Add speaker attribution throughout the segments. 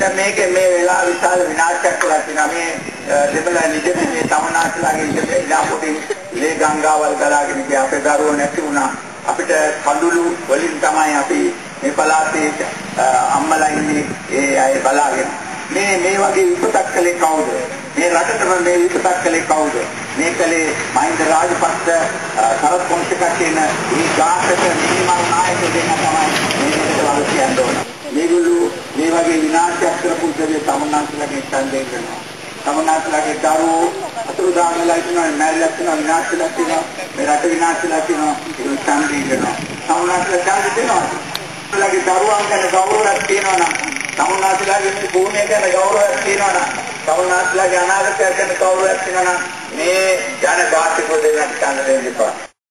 Speaker 1: මේක මේ වෙලාව විශාල විනාශයක් කරලා තියෙනවා. මේ දෙබල නිජමේ මේ තමනාස්ලාගේ ඉඳපොටින් මේ ගංගාවල් ගලාගෙන ගිය අපේ දරුවෝ නැති වුණා. අපිට කඳුළු වලින් තමයි අපි මේ පළාතේ අම්මලා ඉන්නේ ඒ අය බලාගෙන. මේ වගේ විපතක් කළේ කවුද? මේ රටටම මේ විපතක් කළේ කවුද? මේ කලේ මහින්ද රාජපක්ෂ සරත් පොන්සේකා කියන මේ ගාකට නිර්මාණ නායක දෙන්න තමයි මේකට වල කියන්න ඕන. මේගොල්ලෝ මේ වගේ විනාශයක් කරපු දෙවිය තමන්නාන්සලාගේ ඡන්දයෙන් කරනවා. තමන්නාන්සලාගේ දරුවෝ අතුරුදාන් වෙලා ඉන්නවා, මැරිලා ඉන්නවා, විනාශ වෙලා ඉන්නවා, මේ රට විනාශ වෙලා ඉන්නවා. ඒක ඡන්දයෙන් කරනවා. තමන්නාන්සලා ඡන්ද දෙනවා. තමන්නාන්සලාගේ දරුවන් ගැන ගෞරවයක් තියෙනවා නම්, තමන්නාන්සලාගේ මේ භූමිය ගැන ගෞරවයක් තියෙනවා නම්, තමන්නාන්සලාගේ අනාගතය ගැන ගෞරවයක් තියෙනවා නම් මේ ජන ඝාතකෝ දෙන්නට ඡන්ද දෙන්න එපා.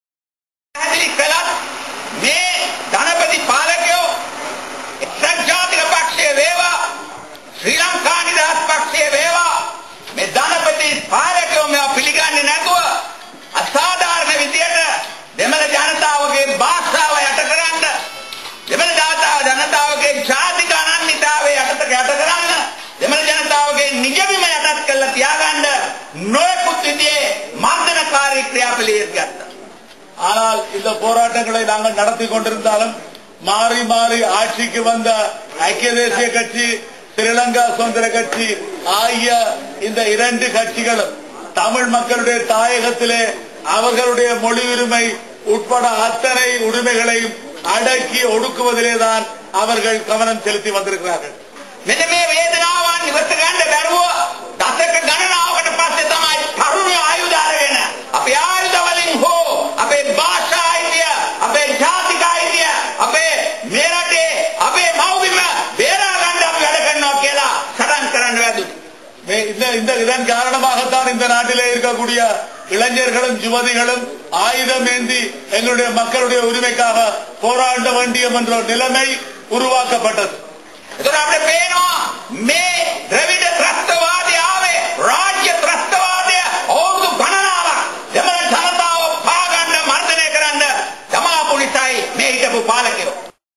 Speaker 2: මේ ධනපති පාලකයෝ සංජාතික පක්ෂයේ වේවා ශ්‍රී ලංකා නිදහස් පක්ෂයේ වේවා මේ ධනපති පාලකයෝ මේව පිළිගන්නේ නැතුව අසාධාරණ විදියට දෙමළ ජනතාවගේ භාෂාව යට කරන්න දෙමළ ජනතාවගේ ජාතික අනන්‍යතාවය යට කරන්න දෙමළ ජනතාවගේ නිජබිම යටත් කරලා තියාගන්න නොයෙකුත් විදිහේ මර්දනකාරී ක්‍රියාපලියක් ගත්තා.
Speaker 3: ஆனால் இந்த போராட்டங்களை நாங்கள் நடத்தி கொண்டிருந்தாலும் மாறி மாறி ஆட்சிக்கு வந்த ஐக்கிய தேசிய கட்சி, ஸ்ரீலங்கா சுதந்திர கட்சி ஆகிய இந்த இரண்டு கட்சிகளும் தமிழ் மக்களுடைய தாயகத்திலே அவர்களுடைய மொழி உரிமை உட்பட அத்தனை உரிமைகளையும் அடக்கி ஒடுக்குவதிலேதான் அவர்கள் கவனம் செலுத்தி வந்திருக்கிறார்கள்.
Speaker 2: මෙන්න මේ වේදනාවන් ඉවත ගන්න බැරුව දශක ගණනාවකට පස්සේ තමයි තරුණ ආයුධ අරගෙන අපේ ආයුධ වලින් හෝ අපේ භාෂා අයිතිය, අපේ ජාතික අයිතිය, අපේ මේ රටේ අපේ මව්බිම බේරා ගන්න අපි වැඩ කරනවා කියලා සටන් කරන්න වැදුනේ.
Speaker 3: இதன் காரணமாகத்தான் இந்த நாட்டிலே இருக்கக்கூடிய இளைஞர்களும் யுவதிகளும் ஆயுதம் ஏந்தி எங்களுடைய மக்களுடைய உரிமைக்காக போராட வேண்டிய என்ற நிலைமை உருவாக்கப்பட்டது.
Speaker 2: එතකොට අපිට පේනවා මේ ද්‍රවිඩ ත්‍රස්තවාදී ආවේ රාජ්‍ය ත්‍රස්තවාදය අවුරුදු ගණනාවක් දෙමළ ජනතාව පාගන්න මර්ධනය කරන්න දමාපු නිසායි මේ හිටපු පාලකයෝ.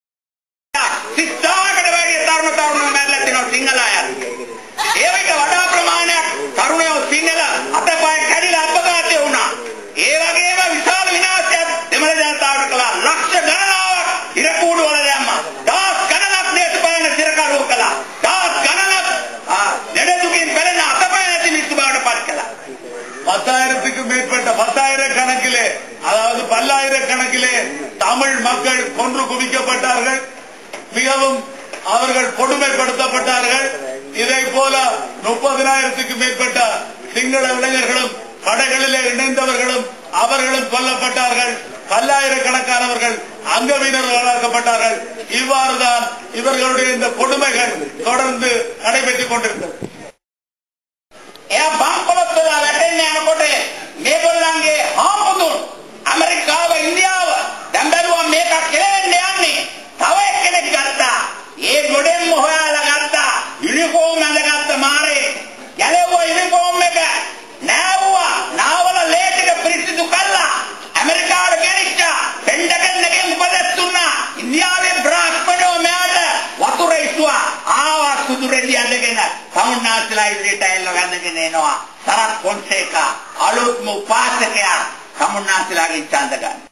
Speaker 2: සිතාකට වැඩි තරුණයෝ මැරලා තිනවා සිංහල අය. ඒවක වඩා ප්‍රමාණයක් තරුණයෝ සිංහල අතපය කැඩිලා අපඝාතය වුණා. ඒ වගේම විශාල විනාශයක් දෙමළ ජනතාවට කළා. ලක්ෂ ගණනාවක් ඉරකූඩු වල දැම්මා. දහස් ගණනක් දේශපාලන සිරකරුවෝ කළා. දහස් ගණනක් දෙඩදුකින් පෙළෙන අතපය නැති මිනිස්සු බවට පත් කළා.
Speaker 3: 10,000க்கும் மேற்பட்ட 10,000 கணக்கிலே, அதாவது பல்லாயிரக்கணக்கிலே தமிழ் மக்கள் கொன்று குவிக்கப்பட்டார்கள். மிகவும் அவர்கள் கொடுமைப்படுத்தப்பட்டார்கள். இதை போல 30,000க்கும் மேற்பட்ட சிங்கள இளைஞர்களும் படைகளிலே இணைந்தவர்களும் அவர்களும் கொல்லப்பட்டார்கள். பல்லாயிரக்கணக்கானவர்கள் அங்கவீனர்களாக்கப்பட்டார்கள். இவ்வாறுதான் இவர்களுடைய இந்த கொடுமைகள் தொடர்ந்து நடைபெற்றுக் கொண்டிருந்தது.
Speaker 2: එයා බම්පලොත්වලා වැටෙන්නේ යනකොට මේගොල්ලන්ගේ හාමුදුරුවෝ ඇමරිකාව ඉන්දියාව දැන් බැලුවා මේක කෙලෙන්න යන්නේ. තව එක්කෙනෙක් ගත්තා. ඒ ගොඩෙන්ම හොයාලා ගත්තා. යුනිෆෝම් ඇඳගත්ත මාරේ. ගැලෙව්වා යුනිෆෝම් එක. නෑවුවා. නාවල ලේ ටික පිරිසිදු කළා. ඇමරිකාවට ගෙනිච්චා. පෙන්ඩගන්නගෙන් උපදෙස් දුන්නා. ඉන්දියාවේ බ්‍රාහ්මණයෝ මෙයාට වතුර ඉස්සුවා. ආවා සුදුරෙදි ඇඳගෙන තමුන්නාස්ලා ඉදිරියට ඇවිල්ලා වැඳගෙන එනවා. සරත් පොන්සේකා අලුත්ම උපාසකයා තමුන්නාස්ලාගෙන් ඡන්ද ගන්න.